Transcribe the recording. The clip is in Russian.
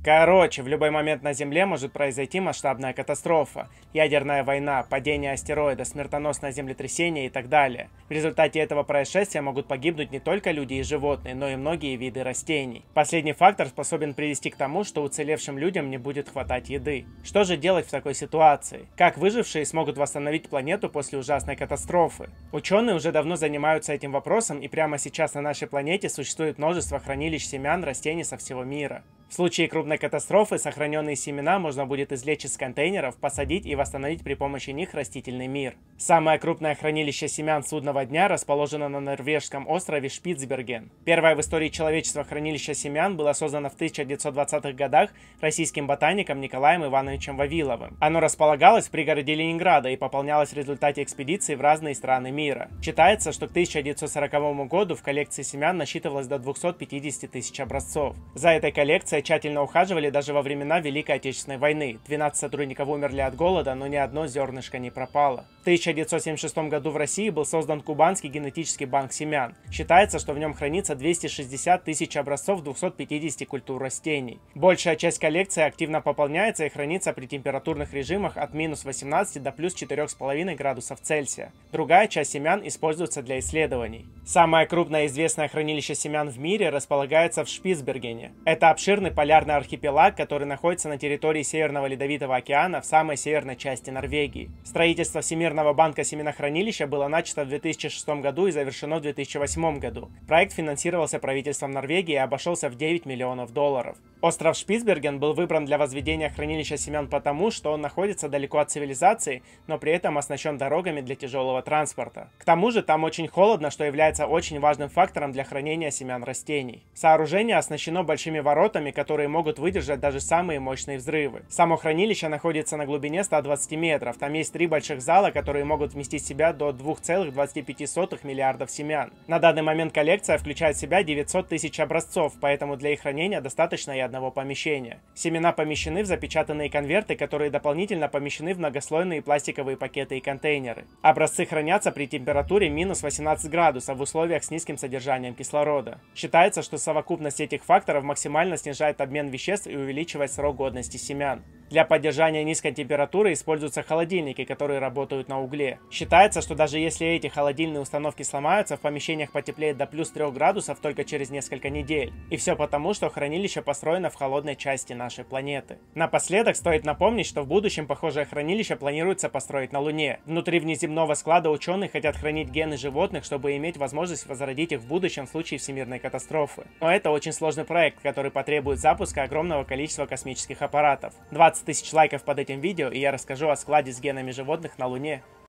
Короче, в любой момент на Земле может произойти масштабная катастрофа, ядерная война, падение астероида, смертоносное землетрясение и так далее. В результате этого происшествия могут погибнуть не только люди и животные, но и многие виды растений. Последний фактор способен привести к тому, что уцелевшим людям не будет хватать еды. Что же делать в такой ситуации? Как выжившие смогут восстановить планету после ужасной катастрофы? Ученые уже давно занимаются этим вопросом, и прямо сейчас на нашей планете существует множество хранилищ семян растений со всего мира. В случае крупной катастрофы сохраненные семена можно будет извлечь из контейнеров, посадить и восстановить при помощи них растительный мир. Самое крупное хранилище семян судного дня расположено на норвежском острове Шпицберген. Первое в истории человечества хранилище семян было создано в 1920-х годах российским ботаником Николаем Ивановичем Вавиловым. Оно располагалось в пригороде Ленинграда и пополнялось в результате экспедиций в разные страны мира. Считается, что к 1940 году в коллекции семян насчитывалось до 250 тысяч образцов. За этой коллекцией тщательно ухаживали даже во времена Великой Отечественной войны. 12 сотрудников умерли от голода, но ни одно зернышко не пропало. В 1976 году в России был создан Кубанский генетический банк семян. Считается, что в нем хранится 260 тысяч образцов 250 культур растений. Большая часть коллекции активно пополняется и хранится при температурных режимах от минус 18 до плюс 4,5 градусов Цельсия. Другая часть семян используется для исследований. Самое крупное известное хранилище семян в мире располагается в Шпицбергене. Это обширный полярный архипелаг, который находится на территории Северного Ледовитого океана в самой северной части Норвегии. Строительство Всемирного банка семенохранилища было начато в 2006 году и завершено в 2008 году. Проект финансировался правительством Норвегии и обошелся в 9 миллионов долларов. Остров Шпицберген был выбран для возведения хранилища семян потому, что он находится далеко от цивилизации, но при этом оснащен дорогами для тяжелого транспорта. К тому же там очень холодно, что является очень важным фактором для хранения семян растений. Сооружение оснащено большими воротами, которые могут выдержать даже самые мощные взрывы. Само хранилище находится на глубине 120 метров. Там есть 3 больших зала, которые могут вместить в себя до 2,25 миллиардов семян. На данный момент коллекция включает в себя 900 тысяч образцов, поэтому для их хранения достаточно и одного помещения. Семена помещены в запечатанные конверты, которые дополнительно помещены в многослойные пластиковые пакеты и контейнеры. Образцы хранятся при температуре минус 18 градусов в условиях с низким содержанием кислорода. Считается, что совокупность этих факторов максимально снижает обмен веществ и увеличивает срок годности семян. Для поддержания низкой температуры используются холодильники, которые работают на угле. Считается, что даже если эти холодильные установки сломаются, в помещениях потеплеет до плюс 3 градусов только через несколько недель. И все потому, что хранилище построено в холодной части нашей планеты. Напоследок стоит напомнить, что в будущем похожее хранилище планируется построить на Луне. Внутри внеземного склада ученые хотят хранить гены животных, чтобы иметь возможность возродить их в будущем в случае всемирной катастрофы. Но это очень сложный проект, который потребует запуска огромного количества космических аппаратов. 20 тысяч лайков под этим видео, и я расскажу о складе с генами животных на Луне.